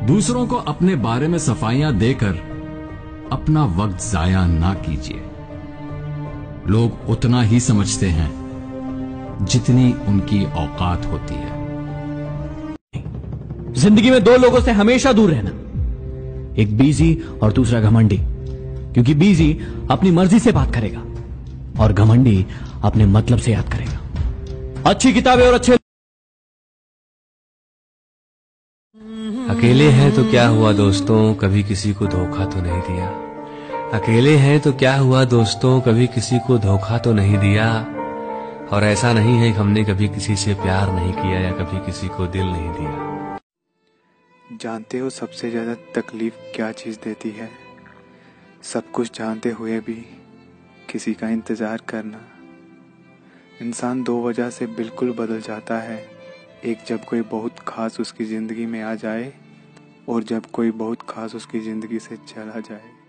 दूसरों को अपने बारे में सफाइयां देकर अपना वक्त जाया ना कीजिए। लोग उतना ही समझते हैं जितनी उनकी औकात होती है। जिंदगी में दो लोगों से हमेशा दूर रहना, एक बीजी और दूसरा घमंडी। क्योंकि बीजी अपनी मर्जी से बात करेगा और घमंडी अपने मतलब से याद करेगा। अच्छी किताबें और अच्छे अकेले हैं तो क्या हुआ दोस्तों, कभी किसी को धोखा तो नहीं दिया। अकेले हैं तो क्या हुआ दोस्तों, कभी किसी को धोखा तो नहीं दिया। और ऐसा नहीं है कि हमने कभी किसी से प्यार नहीं किया या कभी किसी को दिल नहीं दिया। जानते हो सबसे ज्यादा तकलीफ क्या चीज देती है? सब कुछ जानते हुए भी किसी का इंतजार करना। इंसान दो वजह से बिल्कुल बदल जाता है। एक, जब कोई बहुत खास उसकी जिंदगी में आ जाए, और जब कोई बहुत खास उसकी जिंदगी से चला जाए।